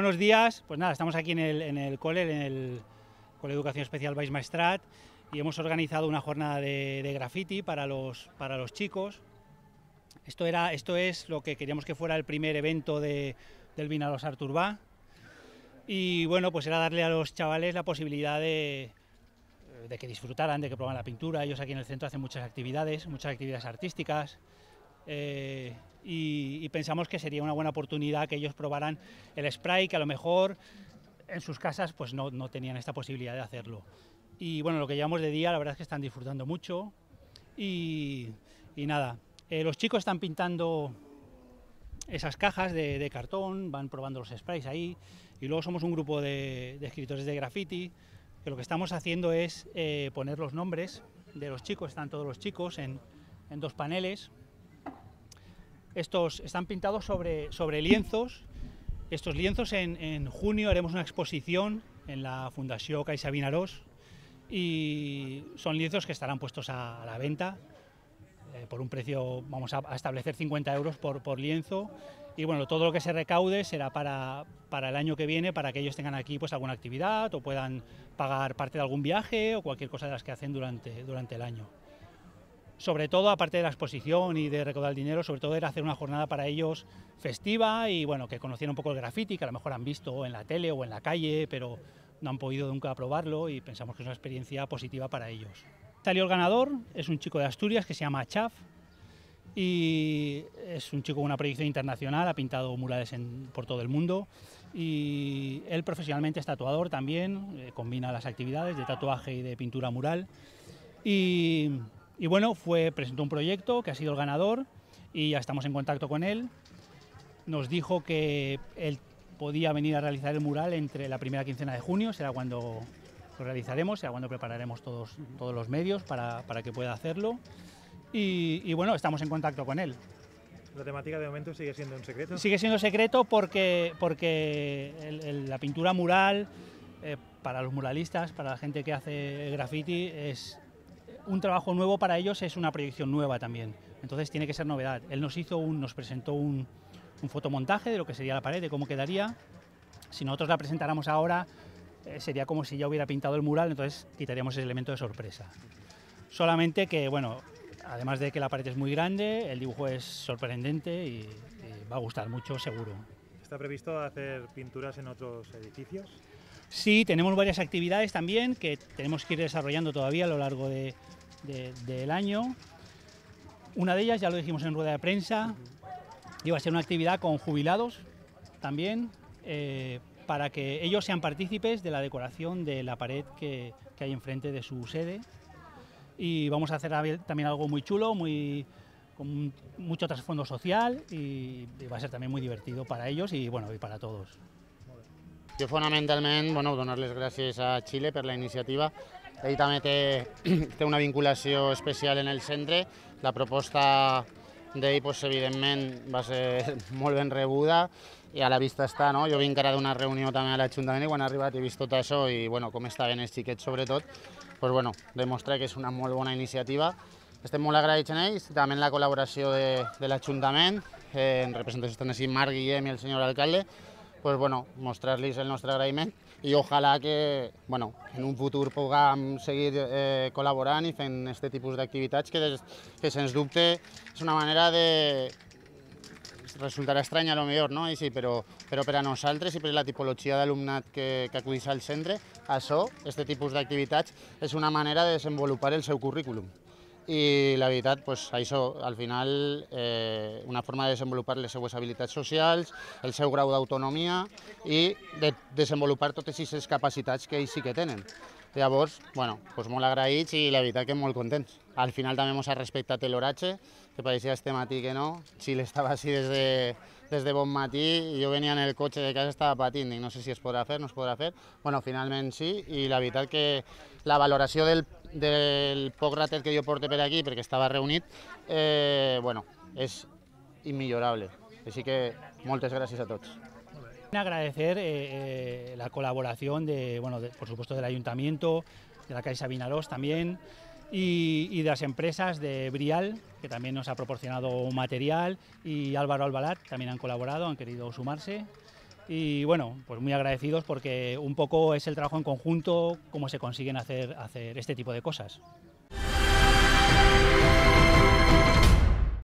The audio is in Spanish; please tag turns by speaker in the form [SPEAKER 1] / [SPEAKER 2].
[SPEAKER 1] Buenos días, pues nada, estamos aquí en el Cole, en el Cole de Educación Especial Baix Maestrat, y hemos organizado una jornada de graffiti para los chicos. Esto es lo que queríamos que fuera el primer evento del Vinaròs Art Urbà, y bueno, pues era darle a los chavales la posibilidad de que disfrutaran, de que probaran la pintura. Ellos aquí en el centro hacen muchas actividades artísticas, y pensamos que sería una buena oportunidad que ellos probaran el spray, que a lo mejor en sus casas pues no tenían esta posibilidad de hacerlo. Y bueno, lo que llevamos de día, la verdad es que están disfrutando mucho, y nada, los chicos están pintando esas cajas de cartón, van probando los sprays ahí, y luego somos un grupo de escritores de graffiti, que lo que estamos haciendo es poner los nombres de los chicos. Están todos los chicos en dos paneles. Estos están pintados sobre lienzos. Estos lienzos en junio haremos una exposición en la Fundació Caixa Vinaròs, y son lienzos que estarán puestos a la venta por un precio, vamos a establecer 50 euros por lienzo, y bueno, todo lo que se recaude será para el año que viene, para que ellos tengan aquí pues alguna actividad o puedan pagar parte de algún viaje o cualquier cosa de las que hacen durante el año. Sobre todo, aparte de la exposición y de recaudar el dinero, sobre todo era hacer una jornada para ellos festiva, y bueno, que conocieran un poco el graffiti, que a lo mejor han visto en la tele o en la calle, pero no han podido nunca probarlo, y pensamos que es una experiencia positiva para ellos. Salió el ganador, es un chico de Asturias que se llama Chaf, y es un chico con una proyección internacional, ha pintado murales por todo el mundo, y él profesionalmente es tatuador también, combina las actividades de tatuaje y de pintura mural, y bueno, presentó un proyecto que ha sido el ganador, y ya estamos en contacto con él. Nos dijo que él podía venir a realizar el mural entre la primera quincena de junio, será cuando lo realizaremos, será cuando prepararemos todos los medios para que pueda hacerlo, y bueno, estamos en contacto con él.
[SPEAKER 2] ¿La temática de momento sigue siendo un secreto?
[SPEAKER 1] Sigue siendo secreto porque la pintura mural, para los muralistas, para la gente que hace graffiti, es un trabajo nuevo para ellos, es una proyección nueva también, entonces tiene que ser novedad. Él nos presentó un fotomontaje de lo que sería la pared, de cómo quedaría. Si nosotros la presentáramos ahora, sería como si ya hubiera pintado el mural, entonces quitaríamos ese elemento de sorpresa. Solamente que, bueno, además de que la pared es muy grande, el dibujo es sorprendente y va a gustar mucho, seguro.
[SPEAKER 2] ¿Está previsto hacer pinturas en otros edificios?
[SPEAKER 1] Sí, tenemos varias actividades también que tenemos que ir desarrollando todavía a lo largo del año. Una de ellas, ya lo dijimos en rueda de prensa, iba a ser una actividad con jubilados también, para que ellos sean partícipes de la decoración de la pared que hay enfrente de su sede. Y vamos a hacer también algo muy chulo, con mucho trasfondo social, y va a ser también muy divertido para ellos y bueno, y para todos.
[SPEAKER 3] Jo fonamentalment, donar les gràcies a Xile per la iniciativa. Ell també té una vinculació especial en el centre. La proposta d'ell, evidentment, va ser molt ben rebuda i a la vista està, no? Jo vinc ara d'una reunió també a l'Ajuntament i quan he arribat he vist tot això i com estaven els xiquets sobretot, demostra que és una molt bona iniciativa. Estem molt agraïts en ells, també en la col·laboració de l'Ajuntament, en representació estan així Marc, Guillem i el senyor alcalde, mostrar-los el nostre agraïment i ojalà que en un futur puguem seguir col·laborant i fent aquest tipus d'activitats que sens dubte és una manera de... resultarà estrany a lo millor, no? Sí, però per a nosaltres i per la tipologia d'alumnat que acudeix al centre, aquest tipus d'activitats és una manera de desenvolupar el seu currículum. I la veritat, això, al final, una forma de desenvolupar les seues habilitats socials, el seu grau d'autonomia i de desenvolupar totes aquestes capacitats que ells sí que tenen. Llavors, molt agraïts i la veritat que molt contents. Al final també ens ha respectat l'horatge, que pareixia este matí que no. Xile estava així des de bon matí i jo venia en el cotxe de casa, estava patint, i no sé si es podrà fer, no es podrà fer. Finalment sí, i la veritat que la valoració del poc ratet que jo porto per aquí, perquè estava reunit, és immillorable. Així que moltes gràcies a tots.
[SPEAKER 1] Agradecer la colaboración por supuesto del Ayuntamiento, de la Caixa Vinaròs también, y de las empresas de Brial, que también nos ha proporcionado material, y Álvaro Albalat también han colaborado, han querido sumarse. y bueno, pues muy agradecidos porque un poco es el trabajo en conjunto cómo se consiguen hacer este tipo de cosas.